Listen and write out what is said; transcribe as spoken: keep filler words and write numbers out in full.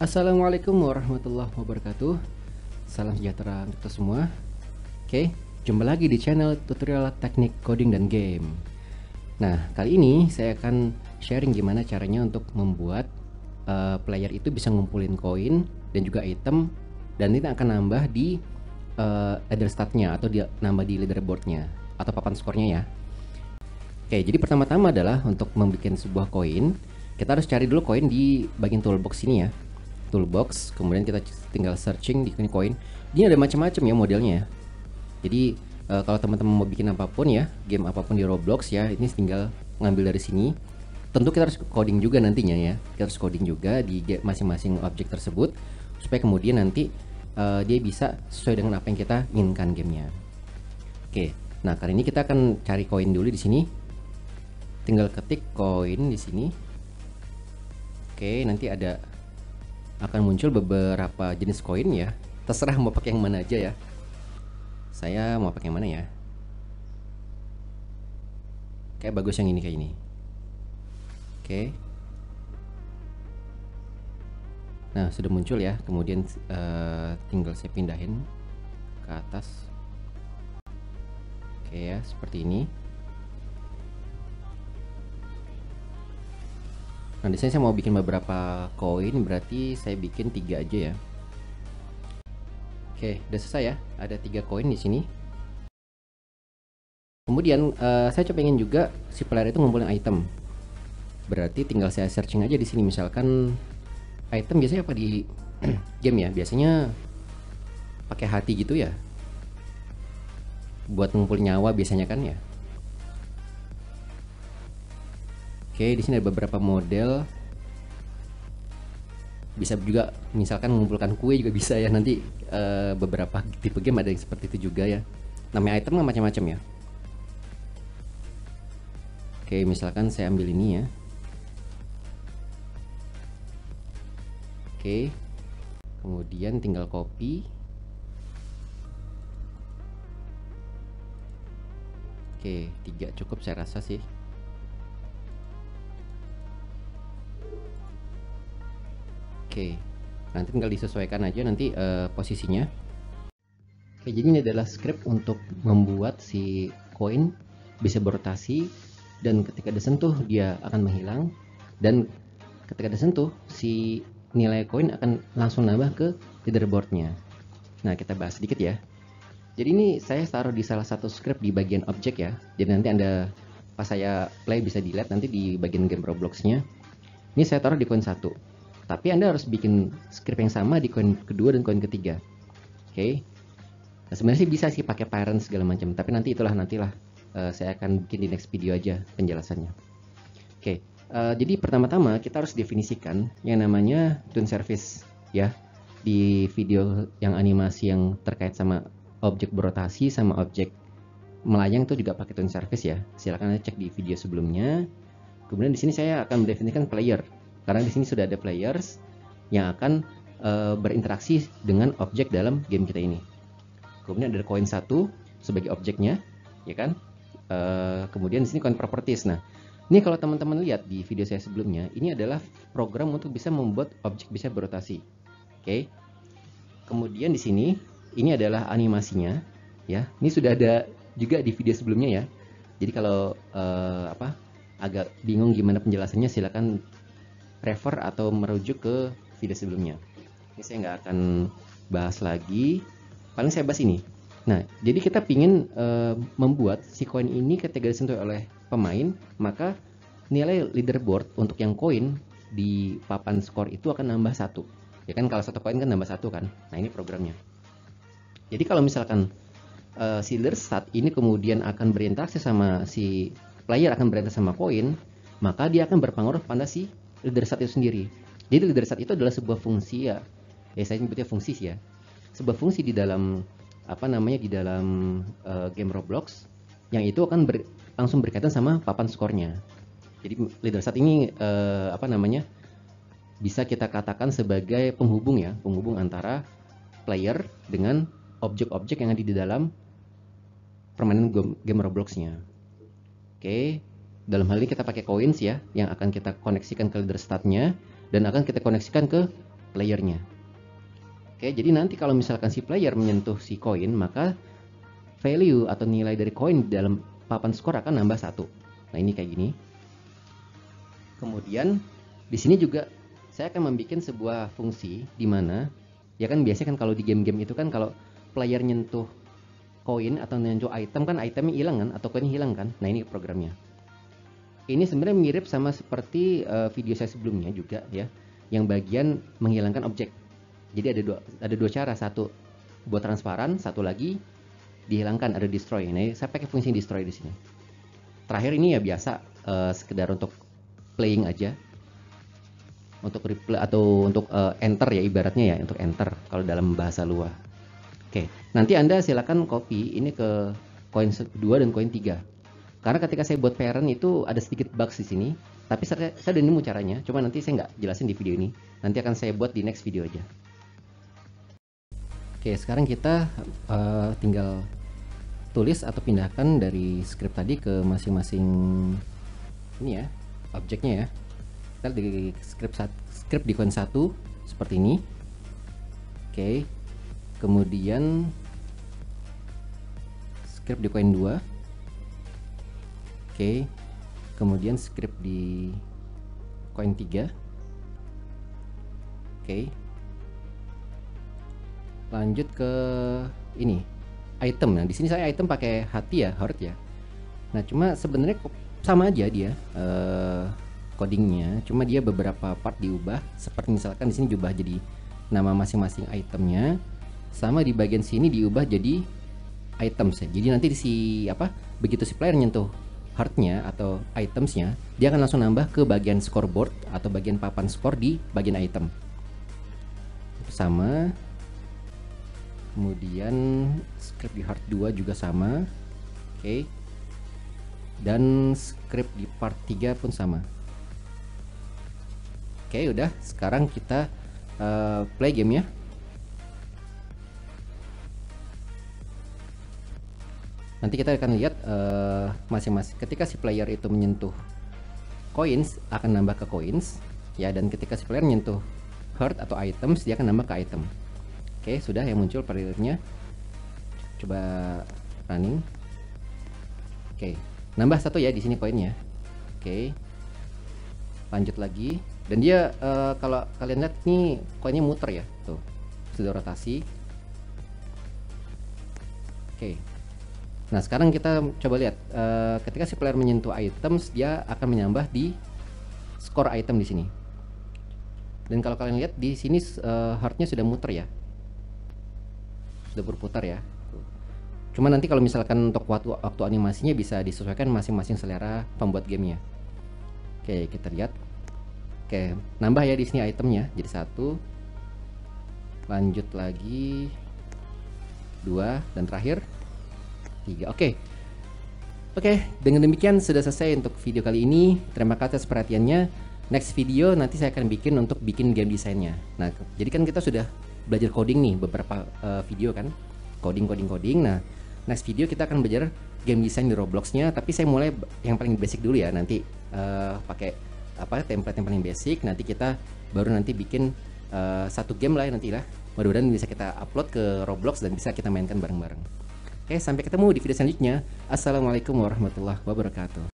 Assalamualaikum warahmatullahi wabarakatuh. Salam sejahtera untuk kita semua. Oke, jumpa lagi di channel tutorial teknik coding dan game. Nah, kali ini saya akan sharing gimana caranya untuk membuat uh, player itu bisa ngumpulin koin dan juga item, dan ini akan nambah di uh, ladder statnya atau dia nambah di leaderboardnya atau papan skornya ya. Oke, jadi pertama-tama adalah untuk membuat sebuah koin, kita harus cari dulu koin di bagian toolbox ini ya. Toolbox, kemudian kita tinggal searching di koin. Ini ada macam-macam ya modelnya ya. Jadi uh, kalau teman-teman mau bikin apapun ya, game apapun di Roblox ya, ini tinggal ngambil dari sini. Tentu kita harus coding juga nantinya ya. Kita harus coding juga di masing-masing objek tersebut supaya kemudian nanti uh, dia bisa sesuai dengan apa yang kita inginkan gamenya. Oke, nah kali ini kita akan cari koin dulu di sini. Tinggal ketik koin di sini. Oke, nanti ada akan muncul beberapa jenis koin ya. Terserah mau pakai yang mana aja ya. Saya mau pakai yang mana ya? Kayak bagus yang ini kayak ini. Oke. Nah, sudah muncul ya. Kemudian uh, tinggal saya pindahin ke atas. Oke ya, seperti ini. Nah, di sini saya mau bikin beberapa koin, berarti saya bikin tiga aja ya. Oke, udah selesai ya. Ada tiga koin di sini. Kemudian uh, saya coba ingin juga si player itu ngumpulin item. Berarti tinggal saya searching aja di sini. Misalkan item biasanya apa di game ya? Biasanya pakai hati gitu ya. Buat ngumpul nyawa biasanya kan ya. Oke, di sini ada beberapa model. Bisa juga misalkan mengumpulkan kue juga bisa ya. Nanti uh, beberapa tipe game ada yang seperti itu juga ya. Namanya item kan macam-macam ya. Oke, misalkan saya ambil ini ya. Oke. Kemudian tinggal copy. Oke, tiga cukup saya rasa sih. Oke, nanti tinggal disesuaikan aja nanti uh, posisinya. Oke, jadi ini adalah script untuk membuat si koin bisa berotasi, dan ketika disentuh dia akan menghilang, dan ketika disentuh si nilai koin akan langsung nambah ke leaderboardnya. Nah, kita bahas sedikit ya. Jadi ini saya taruh di salah satu script di bagian objek ya. Jadi nanti Anda pas saya play bisa dilihat nanti di bagian game Robloxnya. Ini saya taruh di koin satu. Tapi Anda harus bikin script yang sama di koin kedua dan koin ketiga. Oke. Okay. Nah, sebenarnya sih bisa sih pakai parent segala macam, tapi nanti itulah nantilah uh, saya akan bikin di next video aja penjelasannya. Oke. Okay. Uh, jadi pertama-tama kita harus definisikan yang namanya tune service ya. Di video yang animasi yang terkait sama objek berotasi sama objek melayang itu juga pakai tune service ya. Silakan Anda cek di video sebelumnya. Kemudian di sini saya akan mendefinisikan player. Karena di sini sudah ada players yang akan uh, berinteraksi dengan objek dalam game kita ini. Kemudian ada koin satu sebagai objeknya, ya kan? Uh, kemudian di sini koin properties. Nah, ini kalau teman-teman lihat di video saya sebelumnya, ini adalah program untuk bisa membuat objek bisa berotasi. Oke. Okay? Kemudian di sini ini adalah animasinya, ya. Ini sudah ada juga di video sebelumnya ya. Jadi kalau uh, apa agak bingung gimana penjelasannya, silakan refer atau merujuk ke video sebelumnya. Ini saya nggak akan bahas lagi, paling saya bahas ini. Nah, jadi kita pingin e, membuat si koin ini ketika disentuh oleh pemain, maka nilai leaderboard untuk yang koin di papan skor itu akan nambah satu. Ya kan, kalau satu koin kan nambah satu kan. Nah, ini programnya. Jadi kalau misalkan e, si leader stat ini kemudian akan berinteraksi sama si player, akan berinteraksi sama koin, maka dia akan berpengaruh pada si leader stat itu sendiri. Jadi leader stat itu adalah sebuah fungsi ya. Ya saya nyebutnya fungsi sih ya. Sebuah fungsi di dalam apa namanya di dalam uh, game Roblox yang itu akan ber, langsung berkaitan sama papan skornya. Jadi leader stat ini uh, apa namanya bisa kita katakan sebagai penghubung ya, penghubung antara player dengan objek-objek yang ada di dalam permainan game Robloxnya. Oke. Dalam hal ini kita pakai coins ya, yang akan kita koneksikan ke leader statnya dan akan kita koneksikan ke playernya. Oke, jadi nanti kalau misalkan si player menyentuh si koin, maka value atau nilai dari koin di dalam papan skor akan nambah satu. Nah, ini kayak gini. Kemudian di sini juga saya akan membuat sebuah fungsi di mana ya kan biasanya kan kalau di game-game itu kan kalau player nyentuh koin atau nyentuh item kan itemnya hilang kan atau koinnya hilang kan. Nah, ini programnya. Ini sebenarnya mirip sama seperti uh, video saya sebelumnya juga ya, yang bagian menghilangkan objek. Jadi ada dua ada dua cara, satu buat transparan, satu lagi dihilangkan, ada destroy. Nah, saya pakai fungsi destroy di sini. Terakhir ini ya biasa uh, sekedar untuk playing aja, untuk replay atau untuk uh, enter ya ibaratnya ya, untuk enter kalau dalam bahasa luar. Oke, nanti Anda silakan copy ini ke koin dua dan koin tiga. Karena ketika saya buat parent itu ada sedikit bugs di sini, tapi saya, saya udah nemu caranya, cuma nanti saya nggak jelasin di video ini. Nanti akan saya buat di next video aja. Oke, sekarang kita uh, tinggal tulis atau pindahkan dari script tadi ke masing-masing ini ya, objeknya ya. Kita di script script di koin satu seperti ini. Oke, kemudian script di koin dua. Oke, kemudian script di koin tiga. Oke, lanjut ke ini item. Nah, di sini saya item pakai hati ya, heart ya. Nah, cuma sebenarnya sama aja dia uh, codingnya, cuma dia beberapa part diubah. Seperti misalkan di sini diubah jadi nama masing-masing itemnya, sama di bagian sini diubah jadi items ya. Jadi nanti si apa begitu si player nyentuh heartnya atau itemsnya, dia akan langsung nambah ke bagian scoreboard atau bagian papan skor di bagian item. Sama. Kemudian script di heart dua juga sama. Oke. Dan script di part tiga pun sama. Oke, udah. Sekarang kita uh, play game ya. Nanti kita akan lihat masing-masing uh, ketika si player itu menyentuh coins akan nambah ke coins ya, dan ketika si player menyentuh heart atau items dia akan nambah ke item. Oke, sudah yang muncul periodenya. Coba running. Oke, nambah satu ya di sini koinnya. Oke, lanjut lagi, dan dia uh, kalau kalian lihat nih koinnya muter ya, tuh sudah rotasi. Oke. Nah, sekarang kita coba lihat uh, ketika si player menyentuh items, dia akan menambah di skor item di sini. Dan kalau kalian lihat di sini uh, heartnya sudah muter ya, sudah berputar ya. Cuma nanti kalau misalkan untuk waktu, waktu animasinya bisa disesuaikan masing-masing selera pembuat gamenya. Oke, kita lihat. Oke, nambah ya di sini itemnya jadi satu. Lanjut lagi dua dan terakhir tiga. Oke. Oke, dengan demikian sudah selesai untuk video kali ini. Terima kasih atas perhatiannya. Next video nanti saya akan bikin untuk bikin game desainnya. Nah, jadi kan kita sudah belajar coding nih beberapa uh, video kan. Coding coding coding. Nah, next video kita akan belajar game design di Robloxnya, tapi saya mulai yang paling basic dulu ya. Nanti uh, pakai apa template yang paling basic, nanti kita baru nanti bikin uh, satu game lah nanti lah. Mudah-mudahan bisa kita upload ke Roblox dan bisa kita mainkan bareng-bareng. Oke, sampai ketemu di video selanjutnya. Assalamualaikum warahmatullahi wabarakatuh.